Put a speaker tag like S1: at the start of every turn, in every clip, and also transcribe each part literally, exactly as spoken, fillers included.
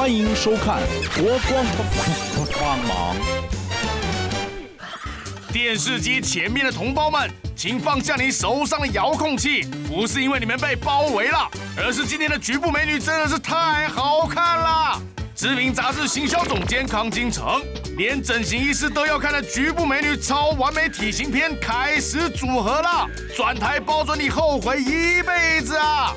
S1: 欢迎收看国光帮忙。电视机前面的同胞们，请放下你手上的遥控器，不是因为你们被包围了，而是今天的局部美女真的是太好看了。知名杂志行销总监康金城，连整形医师都要看的局部美女超完美体型片开始组合了，转台包准你后悔一辈子啊！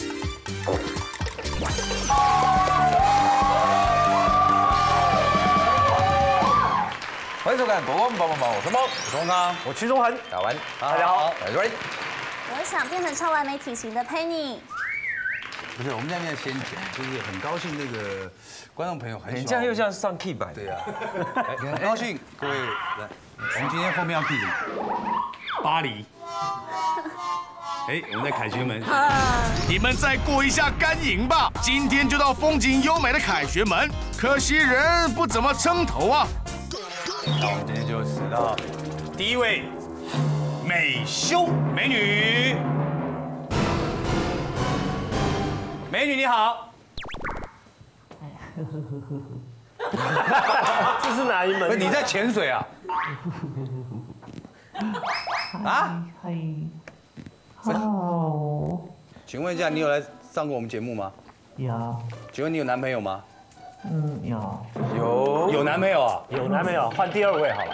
S2: 欢迎收看《国光帮帮忙》，我是猫，
S3: 我是洪康，
S4: 我屈中恒，
S2: 打完，
S4: 大家好，
S2: 来 ready。
S5: 我想变成超完美体型的 Penny。
S3: 不是，我们在那先讲，就是很高兴那个观众朋友很喜欢。
S2: 你这样又像上 key 版。
S3: 对啊，很高兴各位来，我们今天后面要 key 什么？
S1: 巴黎。哎，我们在凯旋门，你们再过一下甘营吧。今天就到风景优美的凯旋门，可惜人不怎么称头啊。
S3: 那我们今天就死到第一位美胸美女，美女你好。
S4: 这是哪一门？
S3: 不是你在潜水啊？啊？
S6: 嗨，好，
S3: 请问一下，你有来上过我们节目吗？
S6: 有，
S3: 请问你有男朋友吗？
S6: 嗯，有，
S2: 有
S3: 有男朋友啊？
S4: 有男朋友，换第二位好了。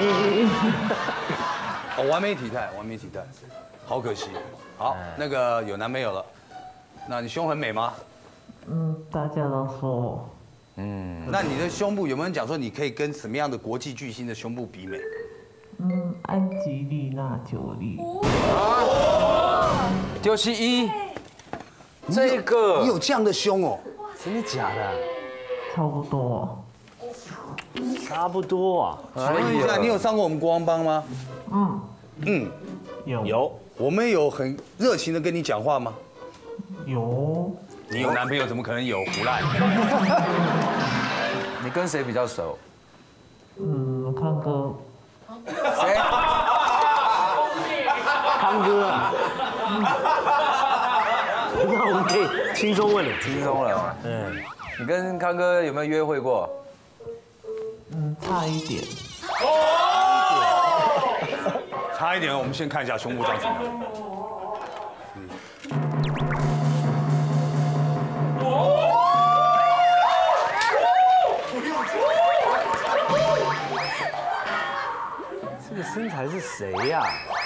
S3: 哦，完美体态，完美体态，好可惜。好，那个有男朋友了，那你胸很美吗？
S6: 嗯，大家都说，
S2: 嗯，
S3: 那你的胸部有没有人讲说你可以跟什么样的国际巨星的胸部比美？
S6: 嗯，安吉丽娜·裘丽，
S2: 丢弃一，这个
S3: 你有这样的胸哦？
S4: 真的假的？
S6: 差不多，
S4: 差不多啊。
S3: 请问一下，你有上过我们国光帮吗？
S6: 嗯，
S3: 嗯，
S6: 有，
S4: 有，
S3: 我们有很热情的跟你讲话吗？
S6: 有，
S3: 你有男朋友怎么可能有胡赖？
S2: 你跟谁比较熟？
S6: 嗯，康哥，
S2: 谁？
S4: 康哥啊。那我们可以轻松问了，
S2: 轻松了。
S4: 嗯，
S2: 你跟康哥有没有约会过？
S6: 嗯，差一点，
S3: 差一点，我们先看一下胸部长什么样。
S4: 这个身材是谁呀？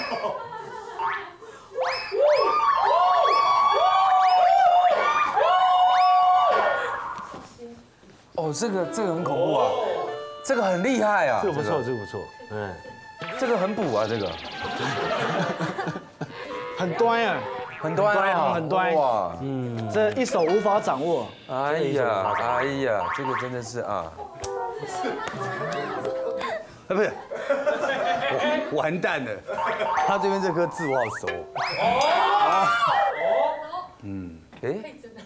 S2: 哦，这个这个很恐怖啊，这个很厉害啊，
S4: 这个不错，这个不错，嗯，
S2: 这个很补啊，这个
S7: 很端啊，
S2: 很端啊，
S7: 很端
S2: 哇，
S4: 嗯，
S7: 这一手无法掌握。
S2: 哎呀，哎呀，这个真的是啊，
S3: 啊，不是，我完蛋了，他这边这颗痣我好熟。哦。嗯，
S2: 哎，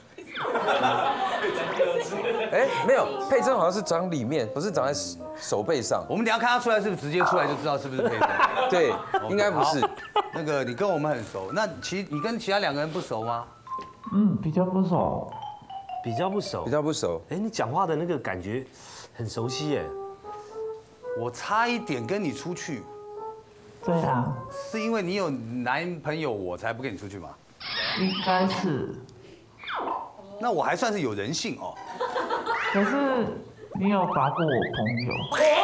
S2: 哎，没有，佩珍好像是长里面，不是长在手背上。
S3: 我们等下看他出来是不是直接出来就知道是不是佩珍？
S2: 对，应该不是。
S3: 那个你跟我们很熟，那其你跟其他两个人不熟吗？
S6: 嗯，比较不熟，
S4: 比较不熟
S2: 比。较不熟。
S4: 哎，你讲话的那个感觉很熟悉耶。
S3: 我差一点跟你出去，
S6: 对啊，
S3: 是因为你有男朋友我才不跟你出去吗？
S6: 应该是，
S3: 那我还算是有人性哦。
S6: 可是你有把过我朋友，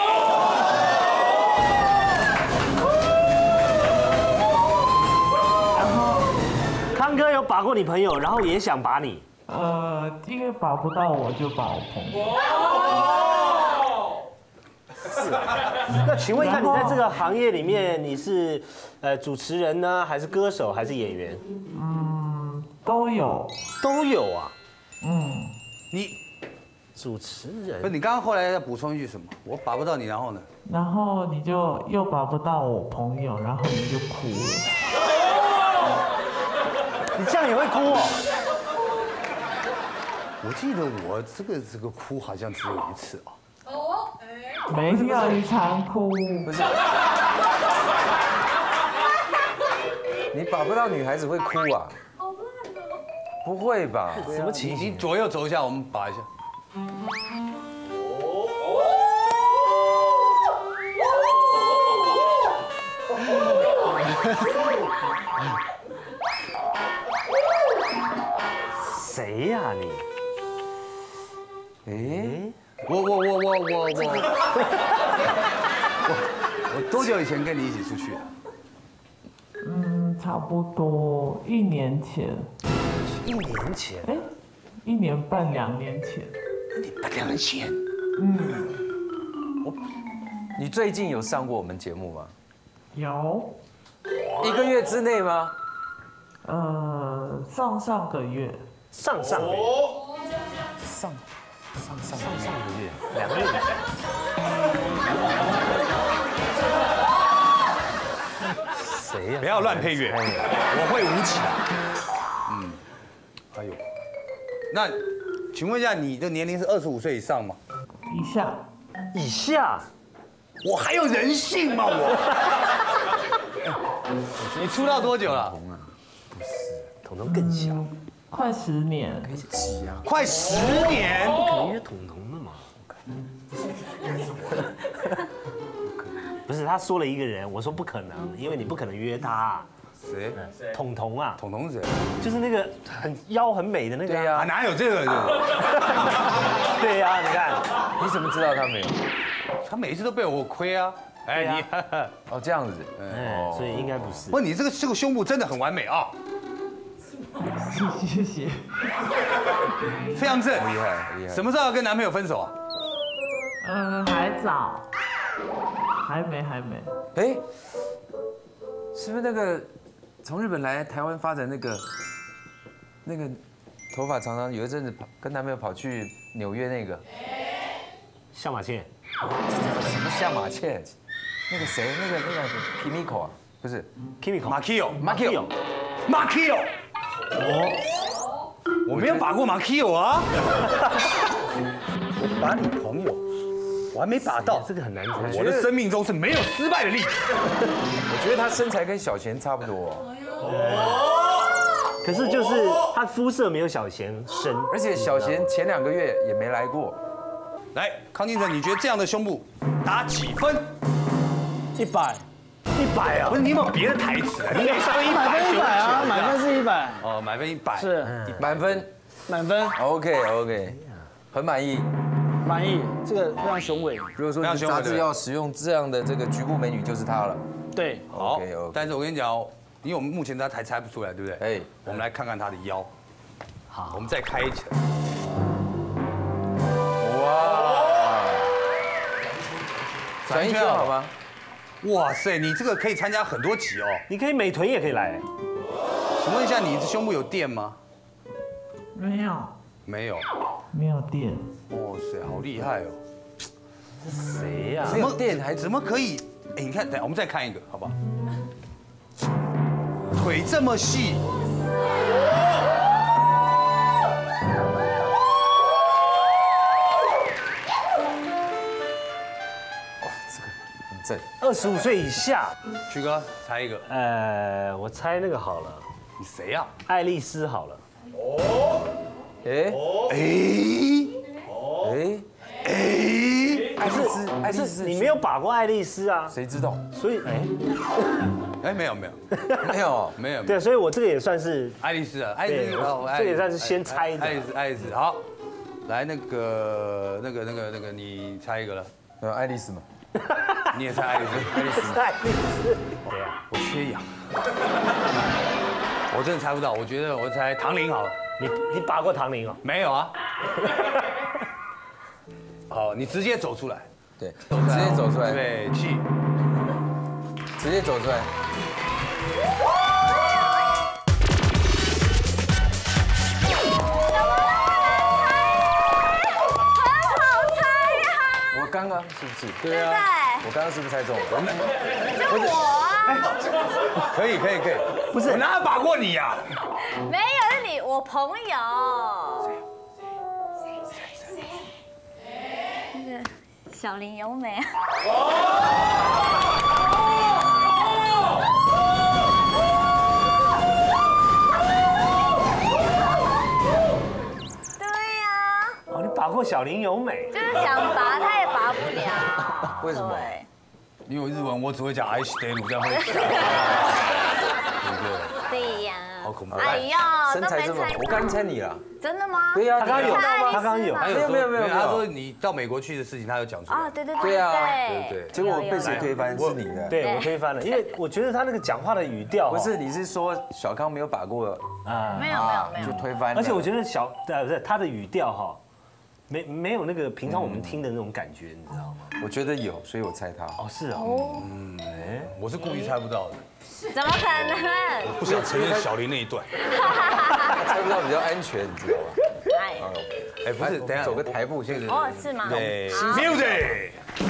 S6: 然后，
S4: 康哥有把过你朋友，然后也想把你。
S6: 呃，因为把不到我就把我朋友。
S4: 那请问一下，你在这个行业里面，你是呃主持人呢，还是歌手，还是演员？
S6: 嗯，都有，
S4: 都有啊。
S6: 嗯，
S3: 你
S4: 主持
S3: 不是
S4: 人，
S3: 你刚刚后来要补充一句什么？我把不到你，然后呢？
S6: 然后你就又把不到我朋友，然后你就哭了。
S4: 你这样也会哭哦？
S3: 我记得我这个这个哭好像只有一次啊。
S6: 没有，你常哭。
S2: 不是，你把不到女孩子会哭啊？不会吧？
S4: 什么情
S3: 你
S4: 形？
S3: 左右走一下，我们把一下。
S4: 谁呀你？
S2: 哎，
S3: 我我我我我我我我多久以前跟你一起出去啊？
S6: 嗯，差不多一年前，
S4: 一年前。
S6: 哎，一年半两年前。
S3: 两年前。
S2: 你最近有上过我们节目吗？
S6: 有，
S2: 一个月之内吗？
S6: 呃，上上个月。
S4: 上上个月，
S2: 上上上
S4: 上上个月，两个月。谁呀？
S3: 不要乱配乐，我会舞起来。嗯，哎呦，那请问一下，你的年龄是二十五岁以上吗？
S6: 以下。
S4: 以下，
S3: 我还有人性吗？我？你出道多久了？
S4: 彤彤更小，
S6: 快十年。
S3: 快十年。
S4: 不可能约彤彤的嘛？不是，他说了一个人，我说不可能，因为你不可能约他。
S3: 谁？
S4: 彤彤啊，
S3: 彤彤是谁？
S4: 就是那个很腰很美的那个。
S2: 对呀
S3: 啊，哪有这个？
S4: 对呀，你看，
S2: 你怎么知道他没有？
S3: 他每一次都被我亏啊！哎，你
S2: 哦，这样子。
S4: 哎，所以应该不是。
S3: 不，你这个这个胸部真的很完美啊，
S6: 谢谢。
S3: 非常正，
S2: 厉害厉害。
S3: 什么时候要跟男朋友分手啊？
S6: 嗯，还早，还没还没。
S2: 哎，是不是那个从日本来台湾发展那个那个头发常常有一阵子跑跟男朋友跑去纽约那个
S4: 向马倩，
S2: 什么下马倩？那个谁？那个那个 Kimiko 啊？不是
S4: Kimiko，
S3: 马 Kio，
S2: Makio。
S3: 马 Kio， 我没有把过马 Kio 啊，我把你朋友，我还没把到，
S4: 这个很难猜。
S3: 我的生命中是没有失败的例子。
S2: 我觉得他身材跟小贤差不多，
S4: 可是就是他肤色没有小贤深，
S2: 而且小贤前两个月也没来过。
S3: 来，康金城，你觉得这样的胸部打几分？
S7: 一百，
S4: 一百啊
S3: 不！是，你有没有别的台词啊？你给上一
S7: 满
S3: 百
S7: 分一百啊，满分是一百，
S3: 哦，满分一百。
S7: 是
S2: 满分
S7: 满分，
S2: ，OK OK，很满意。
S7: 满意，这个非常雄伟。
S2: 如果说你杂志要使用这样的这个局部美女，就是她了。
S7: 对，
S3: 好
S2: OK，OK，
S3: 但是我跟你讲哦，因为我们目前他还猜不出来，对不对？
S2: 哎，
S3: 我们来看看他的腰。好，我们再开一层。
S2: 哇，转一圈好吗？
S3: 哇塞，你这个可以参加很多集哦。
S4: 你可以美臀也可以来。
S3: 请问一下，你的胸部有垫吗？
S6: 没有，
S3: 没有。
S6: 没有电。
S3: 哇塞，好厉害哦！
S4: 谁呀？
S2: 没有电还
S3: 怎么可以？哎，你看，等我们再看一个，好不好？腿这么细。
S2: 正
S4: 二十五岁以下。
S3: 曲哥猜一个，
S4: 呃，我猜那个好了，
S3: 你谁呀？
S4: 爱丽丝好了。
S2: 哎
S3: 哎
S2: 哎
S3: 哎，
S2: 爱丽丝，爱丽
S4: 是
S2: 丝，
S4: 你没有把过爱丽丝啊，
S2: 谁知道？
S4: 所以哎，
S3: 哎，没有没有
S2: 没有，
S3: 没有，
S4: 对，所以我这个也算是
S3: 爱丽丝啊，爱丽丝
S4: 对
S3: 哦，
S4: 这也算是先猜的
S3: 爱丽丝，爱丽丝，好，来那个那个那个那个，你猜一个了，
S2: 呃，爱丽丝嘛。
S3: 你也猜爱丽丝，爱丽丝，
S4: 爱丽丝。对啊，
S3: 我缺氧，我真的猜不到，我觉得我猜唐玲好了，
S4: 你你把过唐玲哦？
S3: 没有啊。好，你直接走出来，
S2: 对，直接走出来，
S3: 对，气，
S2: 直接走出来。我刚刚是不是？对啊，我刚刚是不是猜中了？
S5: 就我啊，
S3: 可以可以可以，不是我哪有把过你呀？
S5: 没有是你，我朋友。那个小林由美啊。对呀。
S4: 哦，你把过过小林由美，
S5: 就是想拔，他也拔不了。
S2: 为什么？
S3: 因为日文我只会讲 I stay 这样会讲，对不对？
S5: 对呀。
S3: 好恐怖！
S5: 哎呦，
S2: 身材这么好，我刚猜你了。
S5: 真的吗？
S2: 对呀，
S4: 他刚刚有，他刚刚有，
S3: 他
S2: 没有没有没有，
S3: 他说你到美国去的事情，他有讲出来。
S5: 啊，对对
S2: 对啊
S5: 对
S3: 对对。
S2: 结果被谁推翻？是你的。
S4: 对我推翻了，因为我觉得他那个讲话的语调，
S2: 不是，你是说小康没有把过
S4: 啊，
S5: 没有没有没有，
S2: 就推翻了。
S4: 而且我觉得小呃不是他的语调哈，没没有那个平常我们听的那种感觉，你知道吗？
S2: 我觉得有，所以我猜他。
S4: 哦，是哦，
S3: 嗯，哎，我是故意猜不到的，
S5: 怎么可能？
S3: 不想承认小林那一段。
S2: 猜不到比较安全，你知道吗？
S5: 哎，
S3: 哎，不是，等一下
S2: 走个台步，现在
S5: 哦，是吗？
S3: 对
S5: 好
S3: ，music。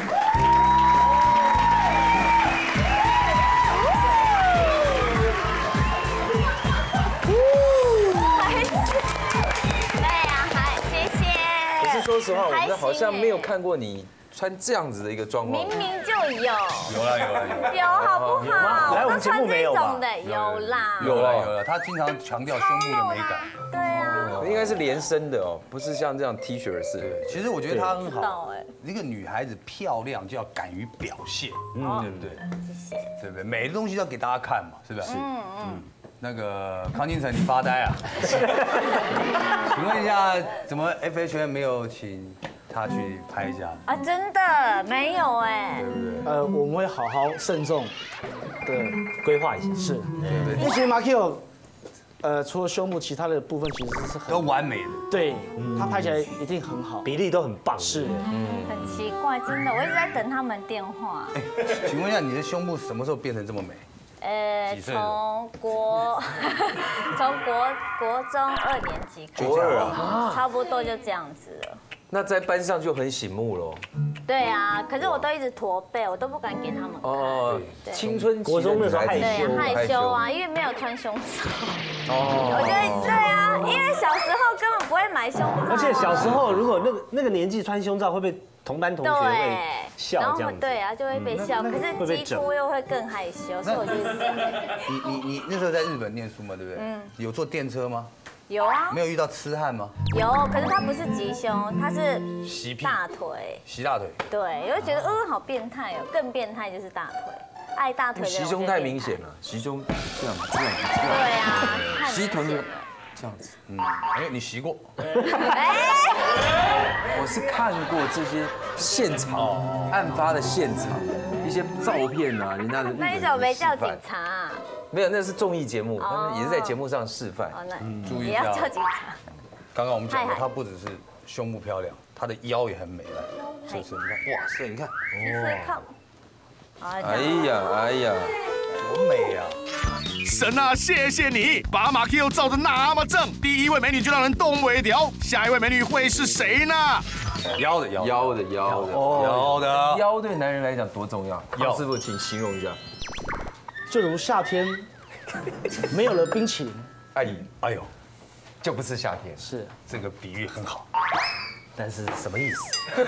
S5: 对呀，还谢谢。
S2: 可是说实话，我
S5: 还
S2: 们好像
S5: 行
S2: 没有看过你穿这样子的一个状况。
S5: 明明就有，
S3: 有了有了有了
S5: 有好不好？
S4: 来我们节目没有吧
S5: 都穿这种的，有啦，
S3: 有了有了，他经常强调胸部的美感。
S5: 对啊，
S2: 应该是连身的哦，不是像这样 T 恤式。
S3: 对，其实我觉得他很
S5: 知道
S3: 好
S5: 哎。
S3: 一个女孩子漂亮就要敢于表现，嗯，对不对？
S5: 谢谢。
S3: 对不对？美的东西要给大家看嘛，是不是？嗯嗯。那个康金城，你发呆啊？请问一下，怎么 F H M 没有请他去拍一下？
S5: 啊，真的没有哎。
S3: 对不对？
S7: 呃，我们会好好慎重的
S4: 规划一下，
S7: 是，因为其实 Markio， 呃，除了胸部，其他的部分其实是很
S3: 都完美的。
S7: 对，他拍起来一定很好。
S4: 比例都很棒，
S7: 是，
S5: 很奇怪，真的，我一直在等他们电话。
S3: 请问一下，你的胸部什么时候变成这么美？
S5: 呃，
S3: 几岁了
S5: 从国从国国中二年级开始，
S2: 国二啊，
S5: 差不多就这样子了。
S2: 那在班上就很醒目喽。
S5: 对啊，可是我都一直驼背，我都不敢给他们看。
S2: 哦，
S5: 对
S2: 青春期
S4: 国中的时候害
S5: 对
S4: 羞，
S5: 害羞啊，因为没有穿胸罩。
S2: 哦，
S5: 我觉得对啊，因为小时候根本不会买胸罩，
S4: 而且小时候如果那个那个年纪穿胸罩会被同班同学会
S5: 对，然后
S4: 笑这样子。
S5: 对啊就会被笑，可是肌肤又会更害羞，所以我觉得
S3: 你你你那时候在日本念书嘛，对不对？嗯。有坐电车吗？
S5: 有啊
S3: 没有遇到痴汉吗？
S5: 有，可是他不是吉胸，他是
S3: 洗屁
S5: 大腿。
S3: 洗大腿。
S5: 对，我就觉得嗯好变态哦，更变态就是大腿，爱大腿的人。
S2: 袭胸太明显了，袭胸这样这样这样。
S5: 对啊，太明
S2: 袭臀
S5: 显了
S2: 这样子。
S3: 嗯，哎，你洗过？
S5: 哎，
S2: 我是看过这些现场案发的现场一些照片啊，人家的日本
S5: 那你
S2: 人
S5: 怎么没叫
S2: 示范
S5: 警察啊？
S2: 没有，那是综艺节目，他们也是在节目上示范。
S5: 哦，那
S3: 注意一下
S5: 也要叫警察。
S3: 刚刚我们讲过，
S5: 嗨嗨
S3: 她不只是胸部漂亮，她的腰也很美了，是不是？你看，哇塞，你看，
S5: 试试看。啊，
S2: 哎呀哎呀，
S3: 多美啊！
S1: 神啊，谢谢你把马 Q 照得那么正。第一位美女就让人动尾条，下一位美女会是谁呢？
S3: 腰的腰，
S2: 腰的腰的
S3: 腰的
S2: 腰对男人来讲多重要？
S3: 腰
S2: 康师傅，请形容一下。
S7: 就如夏天没有了冰淇淋，
S2: 哎，
S3: 哎呦，
S2: 就不是夏天。
S7: 是
S3: 这个比喻很好。
S4: 但是什么意思？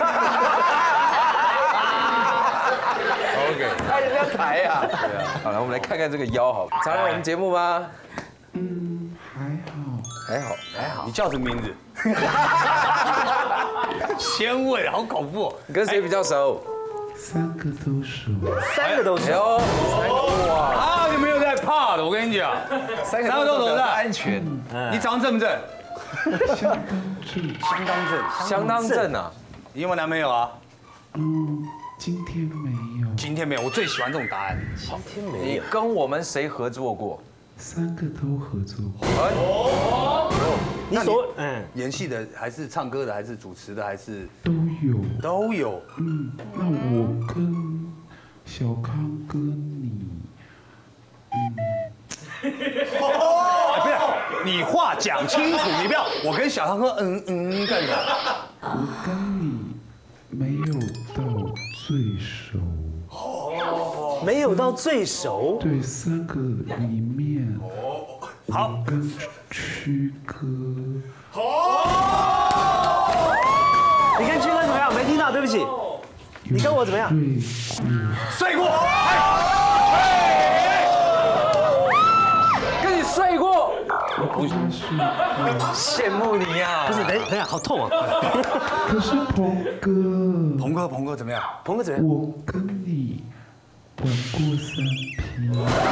S2: OK， 哎，人家抬呀。对啊。好了，我们来看看这个腰，好，常来我们节目吗？
S6: 嗯，还好。
S2: 还好，还好。
S3: 你叫什么名字？先问，好恐怖。
S2: 你跟谁比较熟？
S6: 三个都熟。
S4: 三个都是。
S2: 哎呦，三个哇，
S3: 啊，你没有在怕的，我跟你讲，
S2: 三个
S3: 三个都熟的，
S2: 安全，
S3: 你长得正不正？
S6: 相当正。
S3: 相当正，
S2: 相当正啊。
S3: 你有没有男朋友啊？
S6: 嗯，今天没有。
S3: 今天没有，我最喜欢这种答案。
S4: 今天没
S2: 你
S4: 有。
S2: 跟我们谁合作过？
S6: 三个都合作过。
S4: 你所嗯，
S3: 演戏的还是唱歌的，还是主持的，还是
S6: 都有。
S3: 都有。
S6: 嗯，那我跟小康哥你，
S3: 哎不是，你话讲清楚，你不要我跟小康哥嗯嗯干啥？
S6: 我跟你没有到最熟。
S4: 没有到最熟。
S6: 对，三个里面，
S3: 好，
S6: 我跟曲哥。
S4: 你跟曲哥怎么样？没听到，对不起。你跟我怎么样？
S6: 睡过。
S3: 睡过。
S2: 跟你睡过？
S6: 跟他睡过。
S2: 羡慕你呀！
S4: 不是，等等一下，好痛啊！
S6: 可是鹏哥，
S3: 鹏哥，鹏哥怎么样？
S4: 鹏哥怎么样？
S6: 我跟你玩过三 P。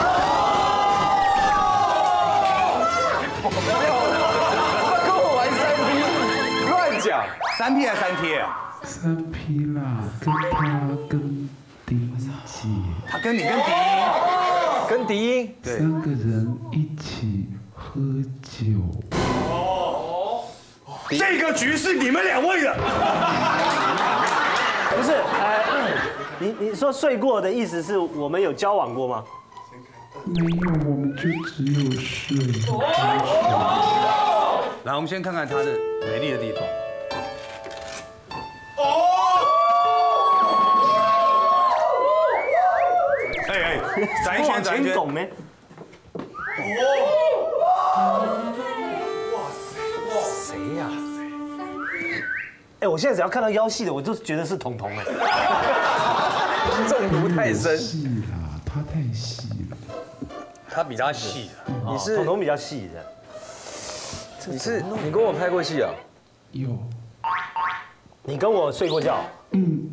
S2: 跟我玩三 P， 乱讲。
S3: 三 P 还是三贴啊？
S6: 三 P 啦，跟他跟丁姐，
S3: 他跟你跟迪，
S2: 跟迪英，
S3: 对，
S6: 三个人一起喝酒。
S3: 这个局是你们两位的。
S4: 不是，呃，你你说睡过的意思是我们有交往过吗？
S6: 没有，我们就只有睡。
S3: 来，我们先看看他的美丽的地方。哎哎，转一圈，转一圈。
S4: 拱呢？谁呀？哎，我现在只要看到腰细的，我就觉得是彤彤哎。
S2: 中毒太深。
S6: 细啦，他太细了。
S3: 他比他细。
S4: 你是彤彤比较细的。
S2: 你是你跟我拍过戏啊？
S6: 有。
S4: 你跟我睡过觉？
S6: 嗯。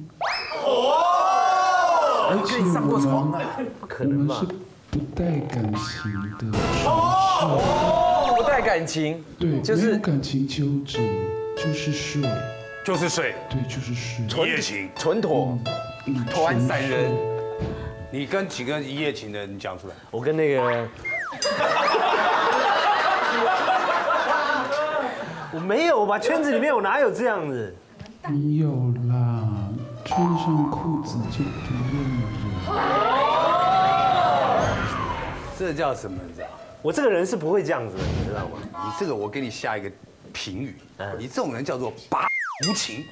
S2: 而且你上过床啊？
S4: 不可能吧？
S6: 我们是不带感情的床事。
S2: 不带感情。
S6: 对，
S2: 就是
S6: 没有感情纠葛，就是睡。
S3: 就是睡，
S6: 对，就是睡。
S3: 一夜情，
S2: 纯妥，团散人。
S3: 你跟几个一夜情的，你讲出来。
S4: 我跟那个，我没有吧？圈子里面我哪有这样子？
S6: 没有啦，穿上裤子就不用了。
S3: 这叫什么？你知道？
S4: 我这个人是不会这样子的，你知道吗？
S3: 你这个我给你下一个评语，你这种人叫做拔无情。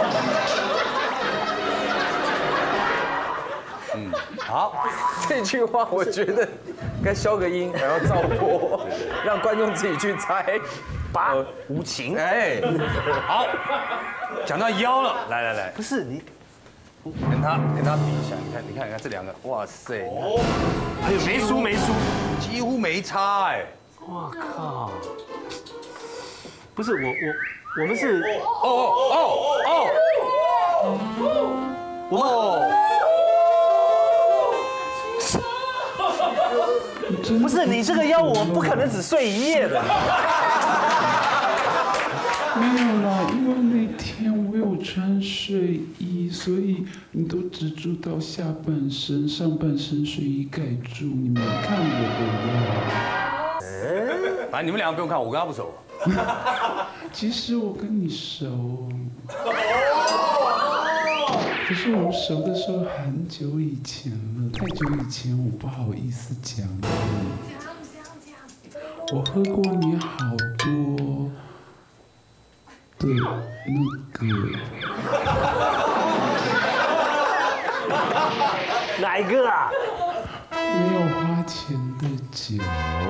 S3: 嗯，好，
S2: 这句话我觉得该消个音，然后照播，让观众自己去猜。
S4: 拔无情，
S2: 哎，
S3: 好，讲到腰了，来来来，
S4: 不是你，
S3: 跟他跟他比一下，你看你看你看这两个，哇塞，
S4: 还有没输没输，
S3: 几乎没差哎。
S4: 我靠，不是我我我们是
S3: 哦哦哦哦，
S4: 我不是你这个腰，我不可能只睡一夜的。
S6: 没有啦，因为那天我有穿睡衣，所以你都只住到下半身，上半身睡衣盖住，你没看我的腰。
S3: 反正你们两个不用看，我跟他不熟。
S6: 其实我跟你熟，可是我们熟的时候很久以前了，太久以前我不好意思讲你。我喝过你好多的那个，
S4: 哪一个啊？
S6: 没有花钱的酒。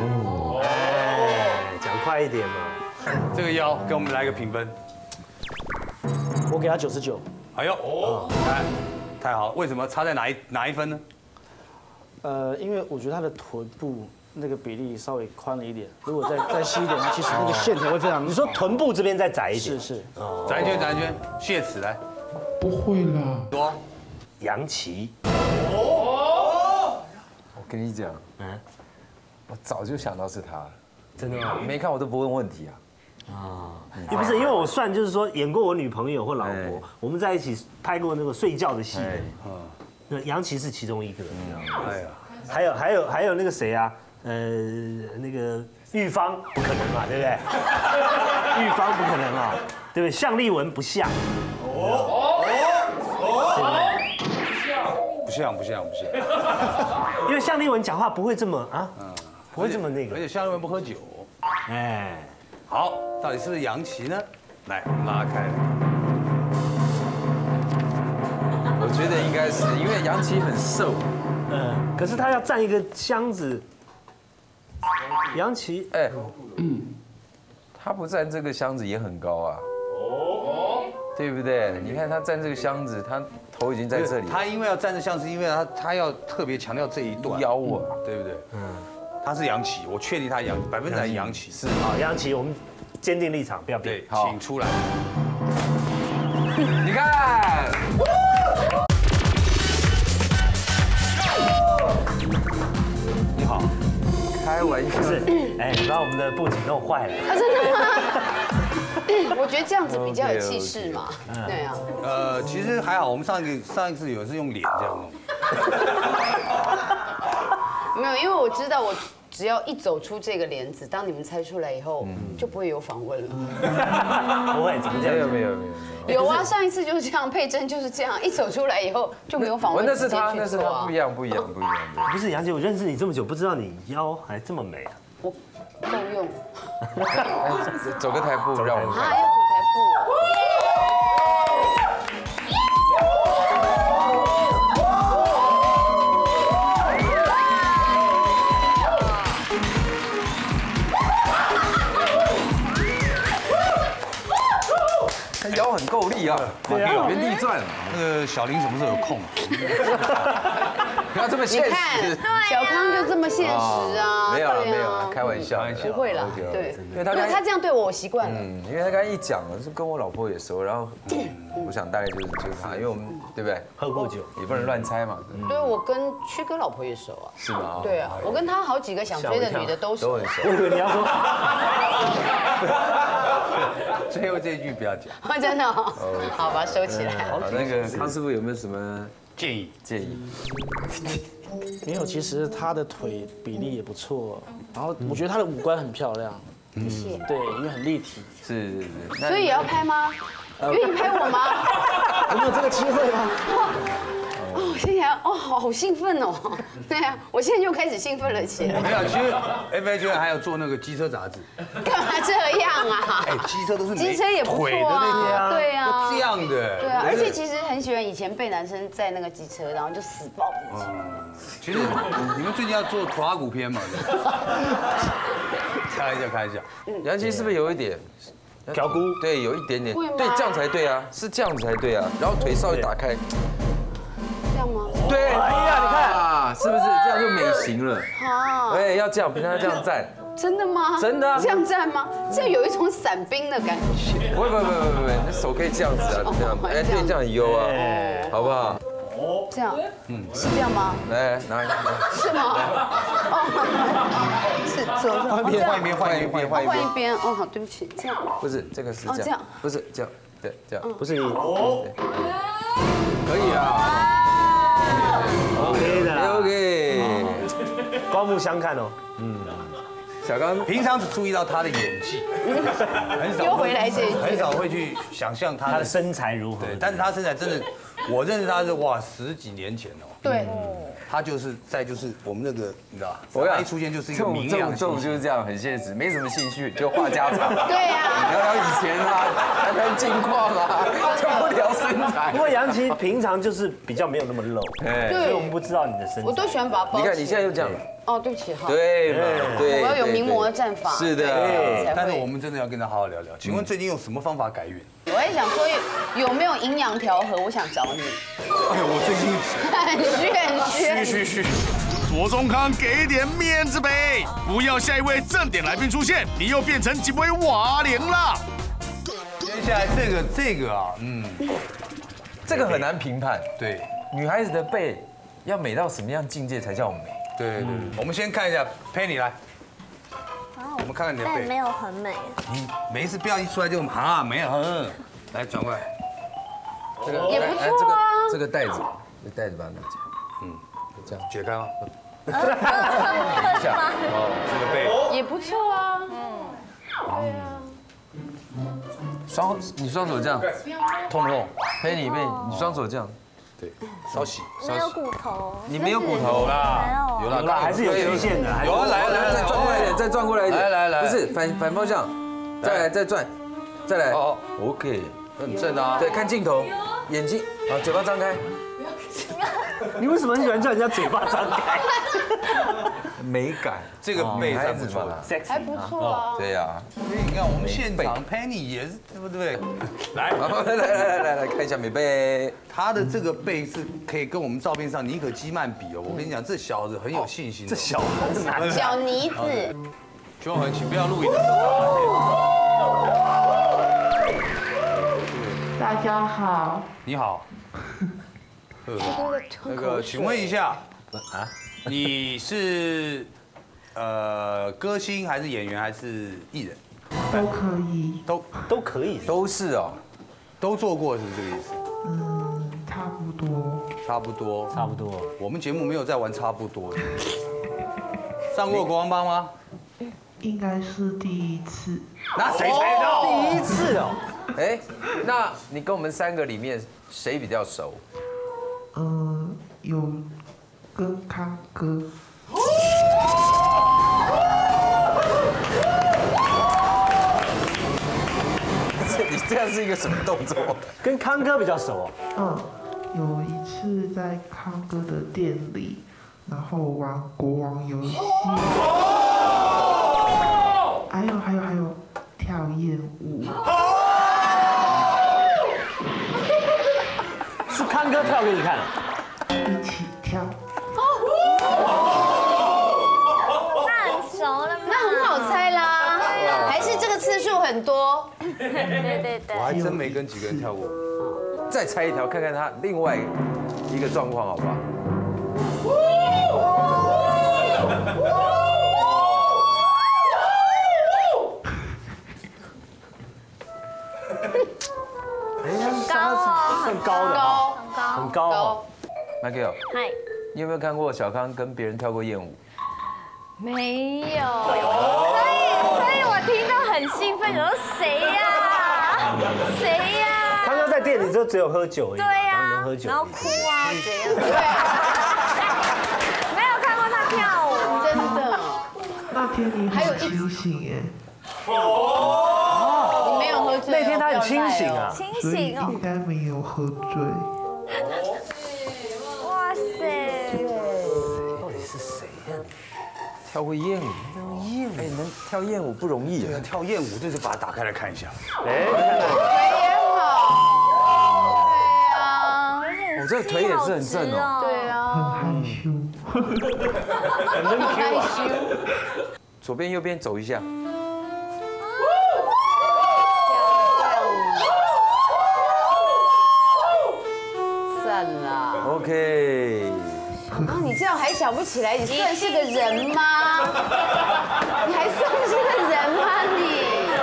S4: 哎，讲快一点嘛。
S3: 这个腰给我们来个评分。
S7: 我给他九十九。
S3: 哎呦，太太好了，为什么差在哪一哪一分呢？
S7: 呃，因为我觉得他的臀部那个比例稍微宽了一点，如果再再细一点，其实那个线条会非常。
S4: 你说臀部这边再窄一点？
S7: 是是。
S3: 转一圈，转一圈，谢词来。
S6: 不会啦。
S3: 多。
S4: 杨奇。
S2: 我跟你讲，
S4: 嗯，
S2: 我早就想到是他了。
S4: 真的吗？
S2: 没看我都不问问题啊。
S4: 啊，也不是，因为我算就是说演过我女朋友或老婆，我们在一起拍过那个睡觉的戏，那杨奇是其中一个，哎呀，还有还有还有那个谁啊，呃，那个玉芳不可能嘛，对不对？玉芳不可能啊，对不对？向丽文不像，哦
S3: 不像不像不像，
S4: 因为向丽文讲话不会这么啊，不会这么那个，
S3: 而且向丽文不喝酒，
S4: 哎。
S3: 好，到底是不是杨奇呢？来拉开。
S2: 我觉得应该是，因为杨奇很瘦，
S4: 嗯，可是他要占一个箱子。杨奇，
S2: 哎，嗯，他不占这个箱子也很高啊，哦，对不对？你看他占这个箱子，他头已经在这里。
S3: 他因为要站这箱子，因为他他要特别强调这一段
S2: 腰啊，
S3: 对不对？嗯， 他是杨奇，我确定他杨百分之百杨奇。是
S4: 好，杨奇，我们坚定立场，不要变。
S3: 对，请出来。
S2: 你看。
S3: 你好，
S2: 开玩笑。
S4: 是，哎，你把我们的布景弄坏了。
S8: 啊，真的吗？我觉得这样子比较有气势嘛。对啊。
S3: 呃，其实还好，我们上一个上一次有是用脸这样弄。
S8: 没有，因为我知道我只要一走出这个帘子，当你们猜出来以后，就不会有访问了。
S4: 不会，怎么这样？
S2: 没有没有没有。
S8: 有啊，上一次就是这样，佩珍就是这样，一走出来以后就没有访问。
S2: 那是他，那是他，不一样不一样不一样。
S4: 不是杨姐，我认识你这么久，不知道你腰还这么美啊。
S8: 我够用。
S2: 走个台步，让我们
S8: 啊，要走台步。
S2: 腰很够力啊，原地转。
S3: 那个小林什么时候有空？
S2: 不要这么现实。
S8: 你看，小康就这么现实啊。
S2: 没有了没有了，开玩笑。
S8: 不会啦，对，
S2: 因为他
S8: 他这样对我，我习惯了。
S2: 嗯，因为他刚才一讲，是跟我老婆也熟，然后我想大概就是就是他，因为我们对不对？
S4: 喝过酒
S2: 也不能乱猜嘛。
S8: 对，我跟曲哥老婆也熟啊。
S2: 是吗？
S8: 对啊，我跟他好几个想追的女的都熟。
S2: 都很熟。
S4: 我以为你要说。
S3: 最后这一句不要讲。
S8: 真的，好，把它收起来。
S2: 好，那个康师傅有没有什么
S3: 建议？
S2: 建议？
S7: 没有，其实他的腿比例也不错，然后我觉得他的五官很漂亮。
S8: 谢谢。
S7: 对，因为很立体。
S2: 是是是。
S8: 所以也要拍吗？愿意拍我吗？
S7: 有没有这个机会吗？
S8: 哦，谢谢哦，好好兴奋哦！对啊，我现在就开始兴奋了起来。
S3: 没有，其实 F H N 还有做那个机车杂志。
S8: 干嘛这样啊？
S3: 哎，机车都是
S8: 机车也不错啊，对啊，
S3: 这样的。
S8: 对啊，而且其实很喜欢以前被男生载那个机车，然后就死抱着。
S3: 其实你们最近要做拖拉骨片嘛？开玩笑，开玩笑。
S2: 杨奇是不是有一点？
S4: 调估
S2: 对，有一点点，对，这样才对啊，是这样子才对啊，然后腿稍微打开，
S8: 这样吗？
S2: 对，哎呀，你看，是不是这样就美型了？
S8: 好，
S2: 哎，要这样，平常要这样站，
S8: 真的吗？
S2: 真的啊，
S8: 这样站吗？这样有一种伞兵的感觉。
S2: 不会不会不会不会，那手可以这样子啊，这样，哎，对，这样很优啊，好不好？
S8: 这样，嗯，是这样吗？
S2: 来，拿，
S8: 是吗？哦，是左
S3: 换一边，换一边，换一边，
S8: 换一边。哦，好，对不起，这样。
S2: 不是，这个是这样，不是这样，对，这样，
S4: 不是你，
S2: 可以啊
S4: ，OK 的
S2: ，OK，
S4: 刮目相看哦。
S2: 嗯，小刚
S3: 平常只注意到他的演技，很少
S8: 又回来这一句，
S3: 很少会去想象他
S4: 他的身材如何。
S3: 对，但是他身材真的，我认识他是哇十几年前哦。
S8: 对。
S3: 他就是在就是我们那个你知道，
S2: 我
S3: 他一出现就是一个明亮。
S2: 这种就是这样，很现实，没什么兴趣，就话家常。
S8: 对呀。
S2: 聊聊以前啊，谈谈近况啊，就不聊身材。
S4: 不过杨奇平常就是比较没有那么露，
S8: 对，
S4: 所以我们不知道你的身材。
S8: 我都喜欢把它包。
S2: 你看你现在又这样了。
S8: 哦，对不起哈。
S2: 对嘛，对。
S8: 我要有名模的战法。
S2: 是的。
S3: 但是我们真的要跟他好好聊聊。请问最近用什么方法改运？
S8: 我也想说有没有营养调和，我想找你。
S3: 哎呦，我最近
S8: 很虚很
S1: 虚虚虚。左宗康给点面子呗，不要下一位正点来宾出现，你又变成几位瓦林了。
S3: 接下来这个这个啊，嗯，
S2: 这个很难评判。
S3: 对，
S2: 女孩子的背要美到什么样境界才叫美？
S3: 对对对，我们先看一下 Penny 来，我们看看你的背。
S5: 没有很美。
S3: 你没事，不要一出来就啊没有，嗯，来转过来。
S2: 这个
S8: 也不错啊。
S2: 这个袋子，这袋子把它拿起来。嗯，这样
S3: 解开吗？
S2: 等一下，
S3: 哦，这个背
S8: 也不错啊。
S2: 嗯。双，你双手这样，
S3: 痛不痛？
S2: 陪你背，你双手这样。
S3: 对，稍洗。
S5: 没有骨头。
S2: 你没有骨头啦。
S5: 没
S3: 有。有啦，
S4: 还是有曲线的。
S2: 有啊，来来，再转过来一点，再转过来一点。
S3: 来来来，
S2: 不是反反方向，再来再转，再来。哦 ，OK，
S3: 很正啊。
S2: 对，看镜头，眼睛，啊，嘴巴张开。
S4: 你为什么很喜欢叫人家嘴巴张开？
S2: 美感，
S3: 这个背还不错，
S8: 还不错啊。
S2: 对呀。
S3: 所以你看我们现场 Penny 也是对不对？来
S2: 来来来来来看一下美背，
S3: 他的这个背是可以跟我们照片上尼可基曼比哦。我跟你讲，这小子很有信心。
S4: 这小子难。
S8: 小妮子。
S3: 邱恒，请不要录影。
S6: 大家好，
S3: 你好。那个，请问一下，啊，你是呃歌星还是演员还是艺人？
S6: 都可以，
S3: 都
S4: 都可以，
S2: 都是哦，
S3: 都做过是这个意思？
S6: 嗯，差不多，
S3: 差不多，
S4: 差不多。
S3: 我们节目没有在玩差不多的。上过国王帮吗？
S6: 应该是第一次。
S3: 那谁猜到？
S4: 第一次哦。
S2: 哎，那你跟我们三个里面谁比较熟？
S6: 嗯，有跟康哥。
S2: 你这样是一个什么动作？
S4: 跟康哥比较熟
S6: 哦。嗯，有一次在康哥的店里，然后玩国王游戏。还有还有还有跳艳舞。
S4: 是康哥跳给你看，
S6: 一起跳。
S5: 那很熟了吗？
S8: 那很好猜啦，还是这个次数很多？
S5: 对对对。
S3: 我还真没跟几个人跳过。
S2: 再猜一条，看看他另外一个状况好不好？
S4: 很高哦，很高的，
S8: 高，
S4: 很高哦。
S2: Michael，
S5: 嗨，
S2: 你有没有看过小康跟别人跳过艳舞？
S5: 没有，所以所以我听到很兴奋，我说谁呀？谁呀？
S4: 康哥在店里就只有喝酒而已，
S5: 对呀，
S4: 能喝酒，
S5: 然后哭啊怎样？没有看过他跳舞，
S8: 真的。
S6: 那天你很清醒耶。
S8: 哦，你没有喝醉。
S4: 那天他很清醒啊，
S5: 清
S6: 所以
S5: 醒哦。
S6: 应该没有喝醉。
S5: 哇塞！
S4: 到底是谁呀？
S2: 跳过艳舞，艳舞，哎，能跳艳舞不容易啊。
S3: 跳艳舞，这就把它打开来看一下。
S4: 哎，
S8: 腿也好。对啊。
S2: 我这个腿也是很正哦。
S8: 对啊。
S6: 很害羞。
S4: 很
S8: 害羞。
S2: 左边右边走一下。
S8: 算啦。
S2: OK。
S8: 啊，你这样还想不起来，你算是个人吗？你还算是个人吗你？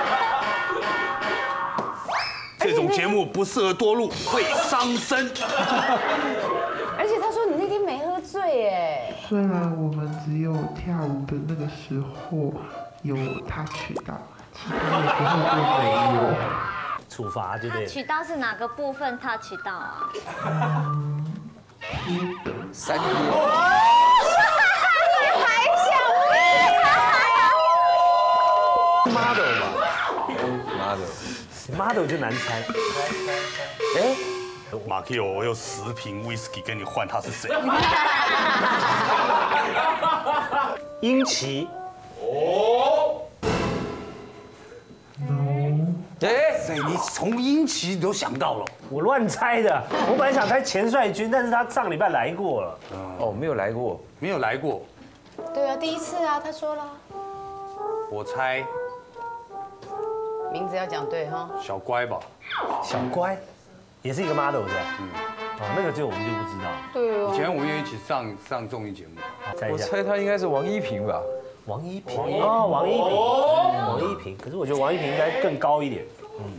S3: 这种节目不适合多录，会伤身。
S8: 而且他说你那天没喝醉哎。
S6: 虽然我们只有跳舞的那个时候有他取到，其他的时候都没有。
S4: 处罚就对。
S5: 取到是哪个部分？他取到啊？
S6: 嗯，贴的。
S2: 三贴。
S8: 你还想问？
S2: model 吧 ，model。
S4: model 就难猜。
S2: 哎。
S3: 马克，我有十瓶 whisky 跟你换，他是谁？
S4: 英奇。
S3: 哦。
S2: 哎，
S3: 所以你从英奇你都想到了？
S4: 我乱猜的，我本来想猜钱帅军，但是他上礼拜来过了。
S2: 哦，没有来过，
S3: 没有来过。
S8: 对啊，第一次啊，他说了。
S3: 我猜。
S8: 名字要讲对哈。
S3: 小乖吧。
S4: 小乖。也是一个 model 的，嗯，哦，那个就我们就不知道。
S8: 对哦。
S3: 以前我们也一起上上综艺节目。
S2: 我猜他应该是王一平吧？
S4: 王一平哦，王一平，王一平。可是我觉得王一平应该更高一点。嗯。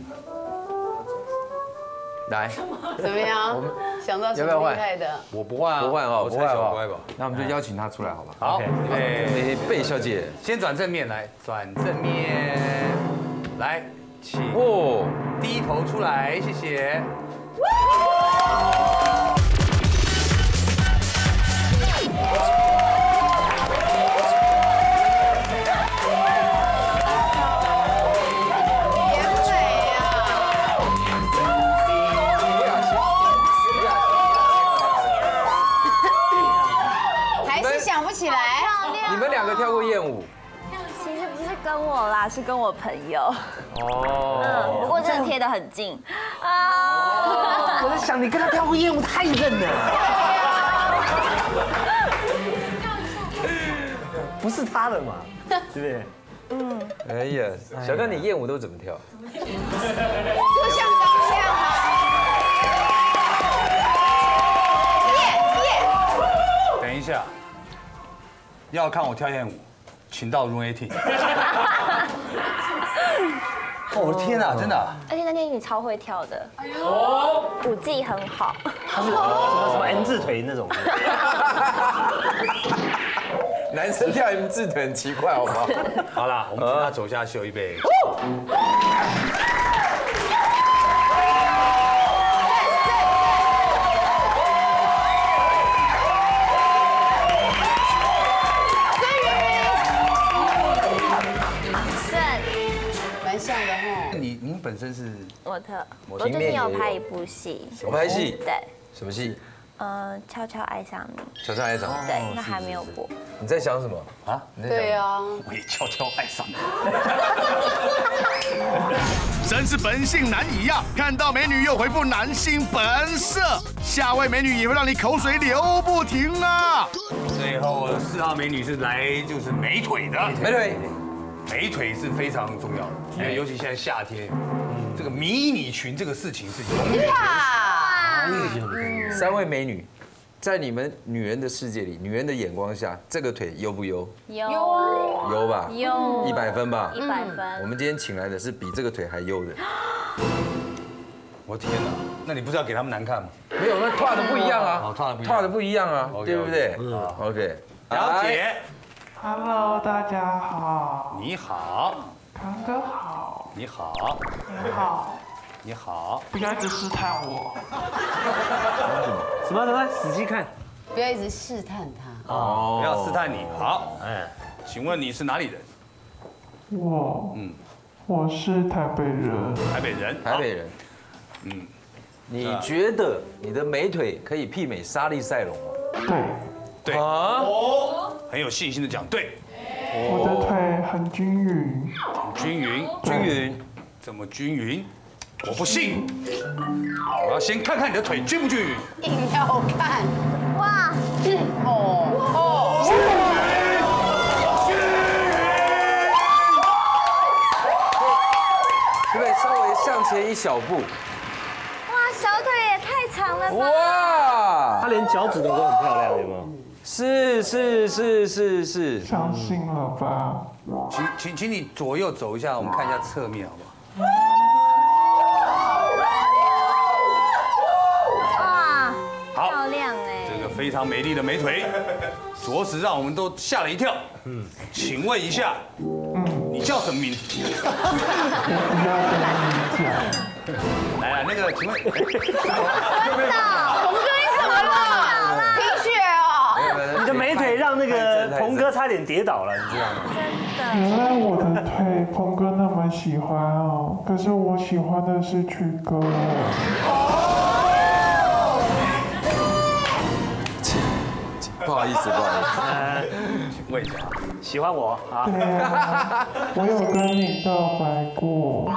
S2: 来，
S8: 怎么样？我们想到什么厉害的？
S3: 我不换啊，
S2: 不换哦，
S3: 我猜小乖吧。
S2: 那我们就邀请他出来好吧？
S3: 好，
S2: 哎，贝小姐，
S3: 先转正面来，转正面，来，请
S2: 哦，
S3: 低头出来，谢谢。
S2: 哎艳舞？
S5: 其实不是跟我啦，是跟我朋友。
S2: 哦，
S5: 嗯，不过真的贴得很近啊。
S4: 我在想，你跟他跳过艳舞太认了。不是他的嘛，对不对？
S5: 嗯。
S2: 哎呀，小刚，你艳舞都怎么跳？
S8: 就像刚这样啊。
S3: 等一下，要看我跳艳舞，请到 Room eighteen。哦，我的天哪，真的！
S5: 而且那天你超会跳的，舞技很好。
S4: 他是什么什么 M 字腿那种。
S2: 男生跳 M 字腿很奇怪，好不好？
S3: 好啦，我们请他走下秀，预备。
S8: 蛮像的哈。
S3: 你您本身是
S5: 模特，我最近有拍一部戏。
S2: 我拍戏？
S5: 对。
S2: 什么戏？
S5: 呃，悄悄爱上你。
S2: 悄悄爱上你。
S5: 对，那还没有播。
S2: 你在想什么啊？
S8: 对啊，
S3: 我也悄悄爱上你。
S1: 真是本性难移呀！看到美女又回复男性本色，下位美女也会让你口水流不停啊！
S3: 最后四号美女是来就是美腿的，
S2: 美腿，
S3: 美腿是非常重要的，因为尤其现在夏天，这个迷你裙这个事情是永远。
S2: 三位美女，在你们女人的世界里，女人的眼光下，这个腿优不优？
S5: 有
S2: 优吧？
S5: 有
S2: 一百分吧？
S5: 一百分。
S2: 我们今天请来的是比这个腿还优的。
S3: 我天哪！那你不是要给他们难看吗？
S2: 没有，那画的不一样啊，
S3: 画的不一样，
S2: 画的不一样啊，对不对？嗯 ，OK。
S3: 了解。
S6: Hello， 大家好。
S3: 你好。
S6: 康哥好。
S3: 你好。
S6: 你好。
S3: 你好。
S6: 不要一直试探我。
S4: 什么什么？仔细看。
S8: 不要一直试探他。
S3: 哦。不要试探你。好。哎，请问你是哪里人？
S6: 我。嗯。我是台北人。
S3: 台北人。
S2: 台北人。嗯。你觉得你的美腿可以媲美莎莉赛隆吗？
S6: 对。
S3: 对。啊。哦。很有信心的讲对。
S6: 我的腿很均匀。
S3: 均匀。
S2: 均匀。
S3: 怎么均匀？我不信。我要先看看你的腿均不均匀。
S8: 硬要看。
S5: 哇。
S8: 哦哦。
S2: 均匀。对不对？稍微向前一小步。
S5: 哇，小腿也太长了吧！
S2: 哇，
S4: 她连脚趾头都很漂亮，有没有？
S2: 是是是是是。
S6: 相信了吧？
S3: 请请请你左右走一下，我们看一下侧面好不好？
S5: 哇，
S3: 好，
S5: 漂亮哎！
S3: 这个非常美丽的美腿，着实让我们都吓了一跳。嗯，请问一下，嗯，你叫什么名字？来来，那个，请问，
S8: 真的，鹏哥你怎么了？贫血哦。
S4: 你的美腿让那个鹏哥差点跌倒了，你知道吗？
S5: 真的。
S6: 原来我的腿鹏哥那么喜欢哦，可是我喜欢的是曲哥。
S2: 不好意思，不好意思。
S3: 请问一下，
S4: 喜欢我啊？
S6: 对啊，我有跟你告白过。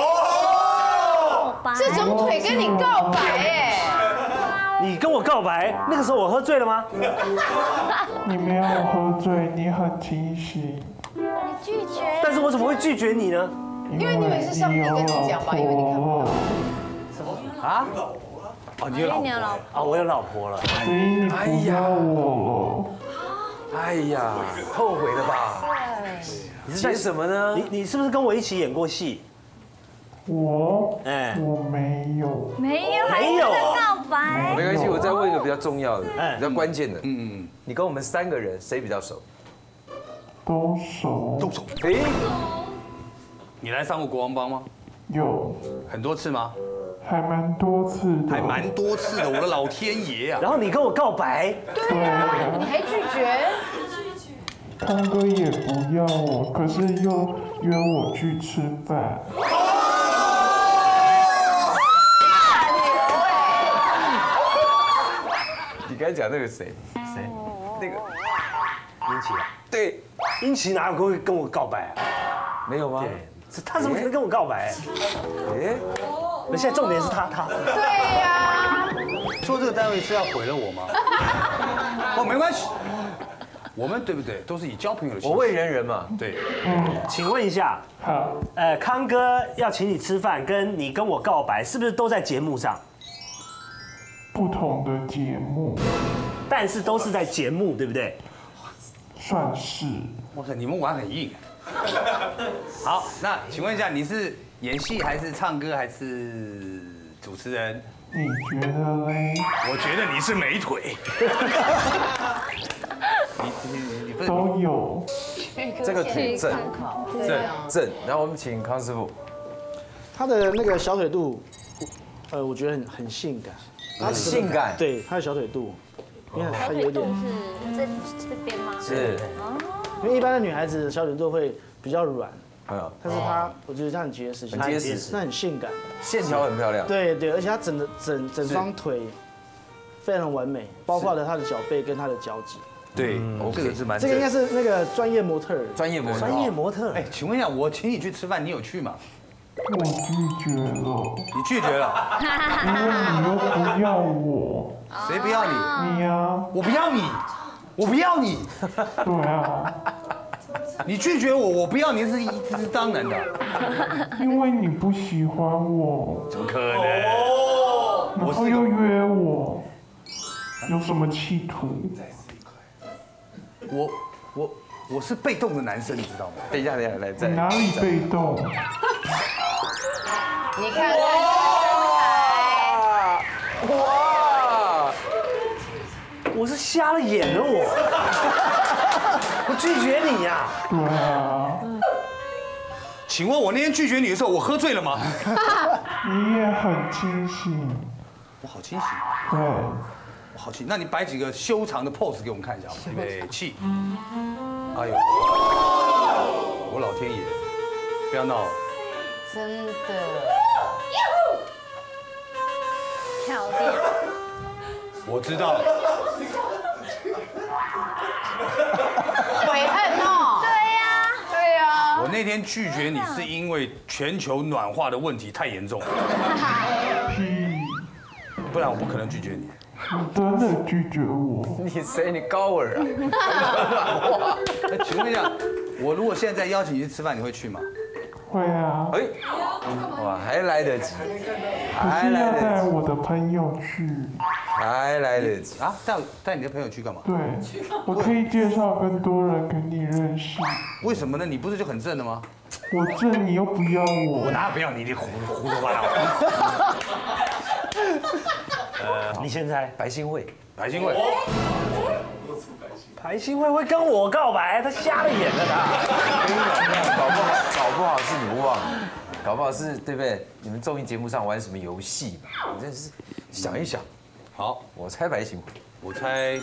S8: 这种腿跟你告白哎！
S4: 你跟我告白，那个时候我喝醉了吗？
S6: 你没有喝醉，你很清醒。
S5: 你拒绝？
S4: 但是我怎么会拒绝你呢？
S8: 因为你们是上帝跟你讲吧，因为你看不到。
S4: 什么啊？
S3: 哦，你有老婆
S5: 了？
S4: 啊，我有老婆了。
S6: 所以你不要我
S2: 了。哎呀，后悔了吧？你是在什么呢？
S4: 你你是不是跟我一起演过戏？
S6: 我，哎，我没有，
S5: 没有，没有告白。
S2: 没关系，我再问一个比较重要的、比较关键的。嗯
S3: 嗯，
S2: 你跟我们三个人谁比较熟？
S6: 都熟。
S3: 都熟。
S2: 哎，
S3: 你来上过国王帮吗？
S6: 有。
S3: 很多次吗？
S6: 还蛮多次的。
S3: 还蛮多次的，我的老天爷啊！
S4: 然后你跟我告白。
S8: 对啊，你还拒绝？
S6: 康哥也不要我，可是又约我去吃饭。
S2: 你刚才讲那个谁？
S4: 谁？
S2: 那个
S4: 林奇啊？
S2: 对。
S4: 殷琦哪有会跟我告白啊？
S2: 没有吗？
S4: 对，是他怎么可能跟我告白？
S2: 哎，
S4: 那现在重点是他他。
S8: 对呀，
S3: 做这个单位是要毁了我吗？哦，没关系，我们对不对？都是以交朋友的形式。
S2: 我为人人嘛。
S3: 对，
S4: 请问一下，
S6: 好，
S4: 呃，康哥要请你吃饭，跟你跟我告白，是不是都在节目上？
S6: 不同的节目
S4: 但是都是在节目，对不对？
S6: 算是。
S3: 哇塞，你们玩很硬。好，那请问一下，你是演戏还是唱歌还是主持人？
S6: 你觉得嘞？
S3: 我觉得你是美腿。你你你你不是
S6: 都有。
S2: 这个腿正正正，然后我们请康师傅。
S7: 他的那个小腿肚，呃，我觉得很很性感。
S2: 很性感。
S7: 对，他的小腿肚，因为他有一点，
S5: 是这这边吗？
S2: 是。
S7: 因为一般的女孩子的小腿肚会比较软，
S2: 嗯，
S7: 但是她，我觉得她很结实，
S2: 很结实，
S7: 那很性感，
S2: 线条很漂亮。
S7: 对对，而且她整的整整双腿非常完美，包括了她的脚背跟她的脚趾。
S3: 对，这个是蛮
S7: 这个应该是那个专业模特儿，
S2: 专业模特，
S4: 专业模特。
S3: 哎，请问一下，我请你去吃饭，你有去吗？
S6: 我拒绝了。
S3: 你拒绝了？
S6: 因为你又不要我。
S3: 谁不要你？
S6: 你呀。
S3: 我不要你，我不要你。
S6: 对啊。
S3: 你拒绝我，我不要你是这是当然的。
S6: 因为你不喜欢我。
S3: 怎么可能？
S6: 然后又约我，有什么企图？
S3: 我我我是被动的男生，你知道吗？
S2: 等一下，等一下，来再。
S6: 哪里被动？
S8: 你看看
S2: 哇哇！
S4: 我是瞎了眼了我，我拒绝你呀。
S6: 对啊。
S3: 请问我那天拒绝你的时候，我喝醉了吗？
S6: 你也很清醒。
S3: 我好清醒。
S6: 对。
S3: 我好清，那你摆几个修长的 pose 给我们看一下好吗？预备起。哎呦，我老天爷，不要闹了。
S8: 真的。
S5: 跳电。
S3: 我知道了。
S8: 悔恨哦。
S5: 对呀，
S8: 对呀。
S3: 我那天拒绝你是因为全球暖化的问题太严重了，不然我不可能拒绝你。
S6: 你真的拒绝我？
S2: 你谁？你高尔啊？
S3: 哎，请问一下，我如果现在邀请你去吃饭，你会去吗？
S6: 会啊。
S2: 哎，哇，还来得及，
S6: 还来得及。带我的朋友去。
S2: 还来得及
S3: 啊？带带你的朋友去干嘛？
S6: 对，我可以介绍更多人给你认识。
S3: 为什么呢？你不是就很正的吗？
S6: 我正，你又不要我。
S3: 我哪有不要你？你胡胡说八道。
S4: 呃，你先猜。
S2: 白欣慧，
S3: 白欣慧。
S4: 白欣慧会跟我告白？他瞎了眼了他。
S2: 搞不好，搞不好是你忘了，搞不好是对不对？你们综艺节目上玩什么游戏吧？你真是想一想。
S3: 好，
S2: 我猜白欣慧，
S3: 我猜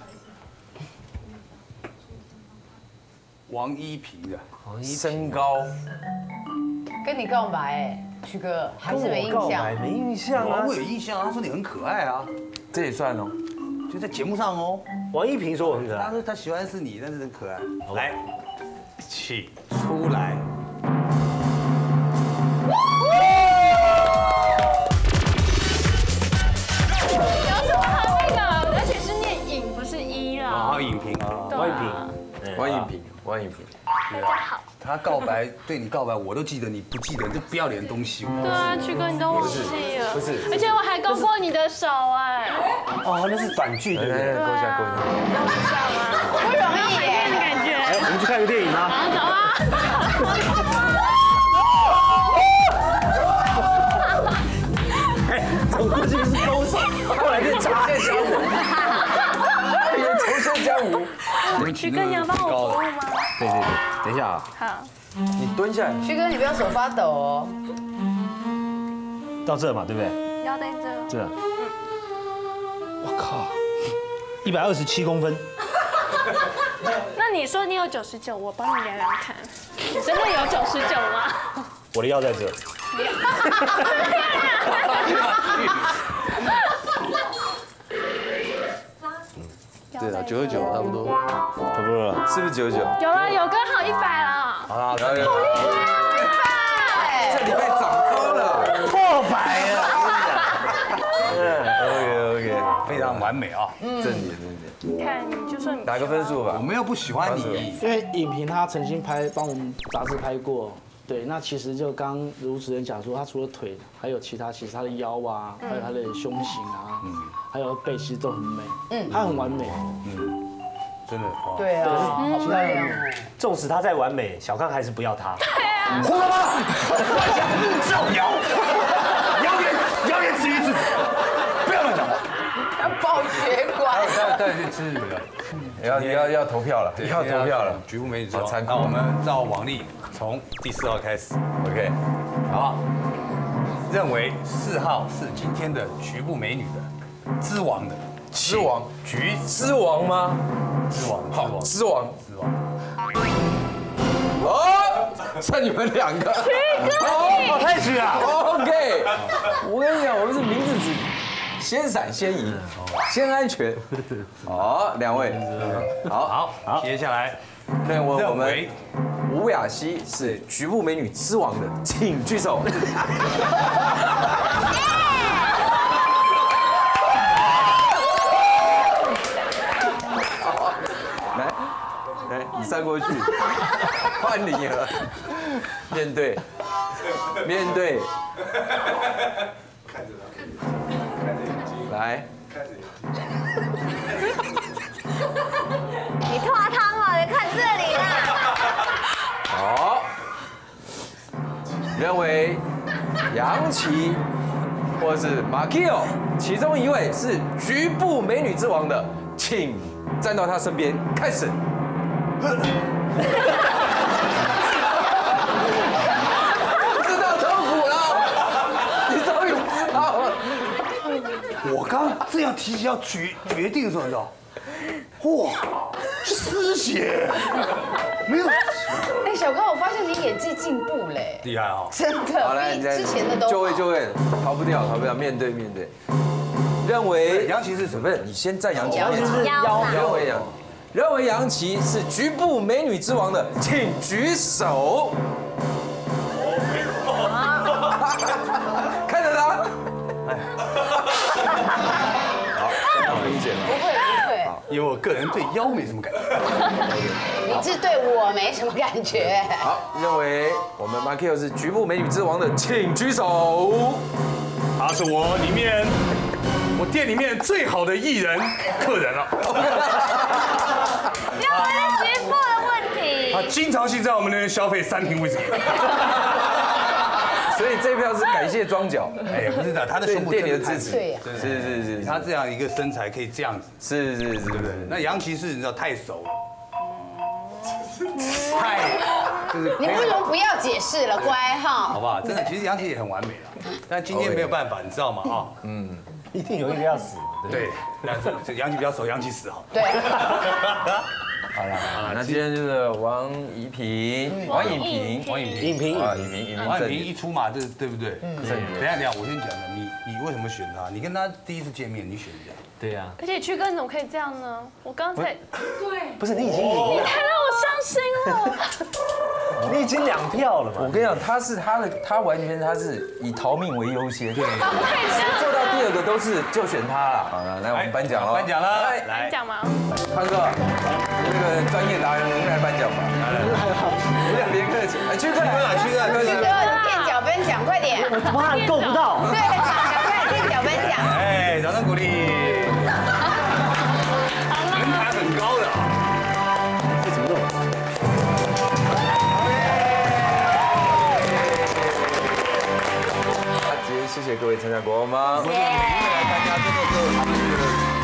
S3: 王一平的。
S2: 身高。
S8: 跟你告白哎。曲哥还是没印象，
S4: 没印象啊！
S3: 我有印象，他说你很可爱啊，
S2: 这也算哦，
S3: 就在节目上哦。
S4: 王一平说我很可爱，
S3: 他说他喜欢是你，但是很可爱。来，请出来。
S5: 有什么好那个？而且是念影，不是一啦。
S3: 啊，影评啊，
S4: 王一平，
S2: 王一平，王一平。
S5: 大家好。
S3: 他告白对你告白，我都记得，你不记得，这不要脸的东西。
S5: 对啊，曲哥你都忘记了，
S2: 不是，
S5: 而且我还勾过你的手哎。
S4: 哦，那是短剧对不对？
S2: 勾一下，勾一下。
S8: 不容易耶，
S5: 的感觉。
S4: 哎，我们去看个电影吗？
S5: 好，走啊。
S4: 哎，走过去是勾手，后来变炸
S2: 江湖，变重现江湖。
S5: 曲哥，你要帮我服务吗？
S2: 对对对，等一下啊。
S5: 好。
S2: 你蹲下来。
S8: 曲哥，你不要手发抖哦。
S4: 到这嘛，对不对？
S5: 腰在这。
S4: 这。我靠，一百二十七公分。
S5: 那你说你有九十九，我帮你量量看，你真的有九十九吗？
S4: 我的腰在这。
S3: 对了，九十九差不多，
S4: 差不多了。
S2: 是不是九九？
S5: 有了，有刚好一百了。
S3: 好了，
S2: 有有。这礼拜涨高了，
S4: 破百了。
S2: OK OK，
S3: 非常完美啊，
S2: 正点正点。
S5: 你看，你就说你
S2: 打个分数吧。
S3: 我们又不喜欢你，
S7: 因为影评他曾经拍帮我们杂志拍过，对，那其实就刚如主持人讲说，他除了腿，还有其他，其实他的腰啊，还有他的胸型啊，还有背，其实都很美，嗯，他很完美，
S3: 嗯，真的，
S8: 对啊，好漂亮哦。
S4: 纵使他再完美，小康还是不要他。
S3: 胡说八道，造谣，谣言谣言止于智，不要乱讲话。
S8: 要爆血管。
S3: 带带去吃这个，
S2: 要要要投票了，要投票了。
S3: 局部美女之王，
S2: 残酷
S3: 那我们照往例，从第四号开始
S2: OK，
S3: 好，认为四号是今天的局部美女的之王的
S2: 之王
S3: 局
S2: 之王吗？
S3: 之王，
S2: 好，之王。
S3: 之王。
S2: 哦，剩你们两个。
S4: 哦，太虚了。
S2: OK， 我跟你讲，我们是名字只先闪先赢，先安全。好，两位，好，
S3: 好，接下来
S2: 认为我们
S3: 认为
S2: 吴雅熙是局部美女之王的，请举手。来，来，你上过去，换你了。面对，面对。来，
S5: 你拖汤了，你看这里啦。
S2: 好，认为杨琪或是马 Kio 其中一位是局部美女之王的，请站到他身边开始。知道痛苦了，你终于知道了。
S3: 我刚这样提起要决决定的时候，你知道，哇，失血，没有。
S8: 哎，小高，我发现你演技进步嘞，
S3: 厉害啊！
S8: 真的，
S2: 好，来，
S8: 比
S2: 你再
S8: 之前的都好
S2: 就位就位，逃不掉，逃不掉，面对面对。认为
S3: 杨琪是什么？
S2: 不是，你先站杨琪。
S8: 杨琪是
S5: 腰
S2: 认为杨，认为杨琪是局部美女之王的，请举手。看着他。好，那我理解了。
S8: 不会不会，
S3: 因为我个人对腰没什么感觉。
S8: 你是对我没什么感觉。
S2: 好，认为我们 Markio 是局部美女之王的，请举手。
S3: 他是我里面我店里面最好的艺人客人了。
S5: 因为是局部的问题。
S3: 他经常性在我们那边消费三瓶威士忌。
S2: 所以这票是感谢庄脚，
S3: 哎，不是的，他的胸部
S2: 店里的支持，
S8: 对呀，
S2: 是是是，
S3: 他这样一个身材可以这样子，
S2: 是是是，
S3: 对不对？那杨琪是你知道太熟了，太就是
S8: 你不如不要解释了，乖哈。
S3: 好不好？真的，其实杨琪也很完美了，但今天没有办法，你知道吗？啊，嗯，
S4: 一定有一个要死。
S3: 对，但是这杨琪比较熟，杨琪死好。
S8: 对，
S2: 好了好了，那今天就是王怡平，王颖平，
S3: 王颖平，
S4: 影评
S2: 啊，颖平，颖平
S3: 王颖
S2: 正
S3: 平一出马，这对不对？嗯，等一下等一下，我先讲的，你你为什么选他？你跟他第一次见面，你选人家。
S4: 对呀，
S5: 而且曲哥你怎么可以这样呢？我刚才
S4: 不是你已经赢了，
S5: 太让我伤心了。
S4: 你已经两票了嘛。
S2: 我跟你讲，他是他的，他完全他是以逃命为优先，对，
S5: 不可以这样。
S2: 做到第二个都是就选他了。好了，来我们颁奖了，
S3: 颁奖了，
S2: 来
S3: 来
S5: 讲吗？
S2: 康哥，那个专业达人，我们来颁奖吧。来来来，别客气，哎，去客来了，去客来，
S8: 曲哥垫脚分享，快点。
S4: 我怕够不到。
S8: 对，赶快垫脚分享。
S3: 哎，掌声鼓励。门槛很高的啊。
S4: 这怎么弄？
S2: 那今天谢谢各位参加国王吗？
S5: 谢谢
S2: 来参加，真的是他们这个。